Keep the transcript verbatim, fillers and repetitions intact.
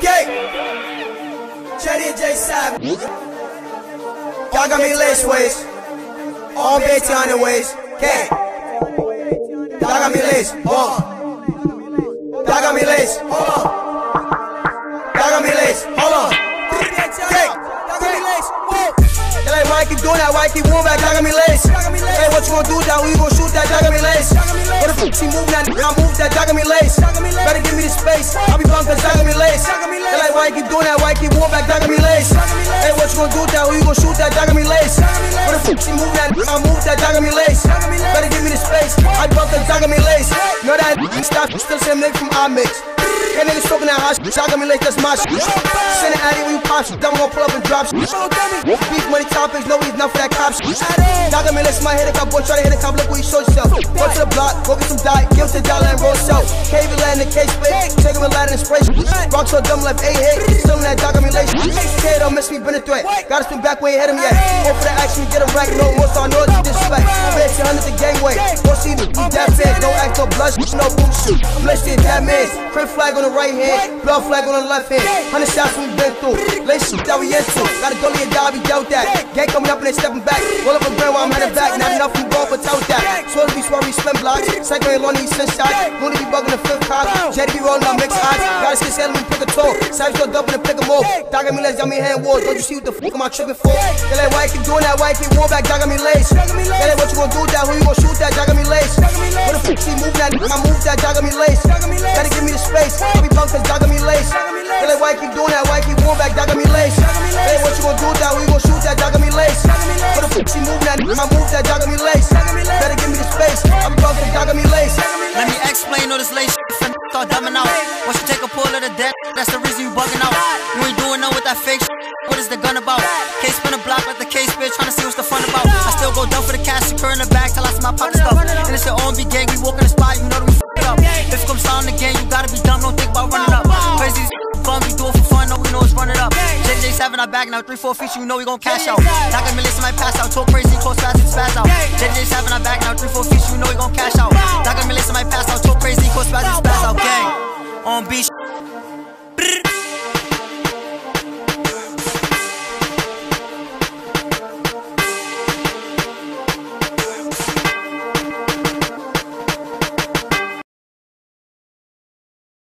Gay. Jetty and J Savage. Y'all got me lace ways. All Betty on the ways. Gay. Y'all got me lace. Hold on. Y'all got me lace. Hold on. Y'all got me lace. Hold on. Gay. Y'all got me lace. They like, why I keep doing that? Why I keep moving back? Y'all got me lace. Hey, what you gonna do that? Who you gonna shoot that? Y'all got me lace. What the fuck she moving that? I move that. Y'all got me lace. Better give me the space. I'll be bummed cause y'all got me lace. They like, why I keep doing that? Why I keep moving back? Y'all got me lace. Hey, what you gonna do that? Who you gonna shoot that? Y'all got me lace. What the fuck she moving that? I move that. Y'all got me lace. Better give me the space. I'll be bummed cause y'all got me lace. Know that stop. Still same nigga from I mix. That niggas talking that hot shit, y'all got me lace, that's my shit. Send it at it when you pop shit, then we gon' pull up and drop shit. Beef money topics, no reason enough for that cop shit. Y'all got me lace, my head a cop, boy, try to hit a cop, look where you show yourself. Go to the block, go get some diet, give it to dollar and roll self. Cave land in the case split, take him a ladder and spray shit. Rock so dumb left eight hit, still in that dog got me lace. Kid don't miss me, been a threat. Gotta spin back when you hit him yet. Hope for the action, get a rack, no more, so I know it's disrespect. Bitch, you hundred the gangway, don't see the that big, don't act no blush, no boom shoot. I'm listed that man, crib flag on the right hand, blood flag on the left hand. Hundred shots we been through, lace shit that we into. Gotta go to your job, we dealt that. Gang coming up and they stepping back. Roll up a grand while I'm heading back. Not enough from going for tout that. Swear to be swear we spin blocks. Second ain't long, he send shots. Gonna be bugging the fifth cop. Jetty be rolling up mixed odds. Gotta skid scared me pick a toe. Savage go dumping and pick them off. Dog got me lace, got me hand wars. Don't you see what the fuck am I tripping for? They like, why you keep doing that? Why you keep going back? Dog got me lace. They like, what you gonna do with that? Who you gonna shoot that? Dog got me lace. What the fuck she move that? I move that. Dog got me lace. Gotta give me the space. I be bugged cause dog got me lace. They like, why you keep doing that? Why you keep going back? Dog got me lace. Hey, what you gonna do with that? Who you gonna shoot that? Dog got me lace. What the fuck she move that? I move that. Dog got me lace. Better give me the space. I be bugged cause dog got me lace. Let me explain all this lace shit for start dumbing out. Once you take a pull of the dead, that's the reason you bugging out. You ain't doing nothing with that fake shit. What is the gun about? Case spin a block like the case bitch, trying to see what's the fun about. I still go down for the cash, secure in the bag till I see my pocket stuff. And it's the O M B gang, we walk in the spot, you know that we f it up. If it comes down the game, you gotta be dumb, don't think about running up. Crazy fun, we do it for fun, no we know it's running up. J J seven, I bag now, three four feet, you know we gon' cash out. Not gonna listen, might pass out, talk crazy, close fast and spaz out. J J seven, I bag now, three four feet, you know we gon' cash out. Not gonna listen, might pass out, talk crazy, close fast and spaz out, gang. On beach.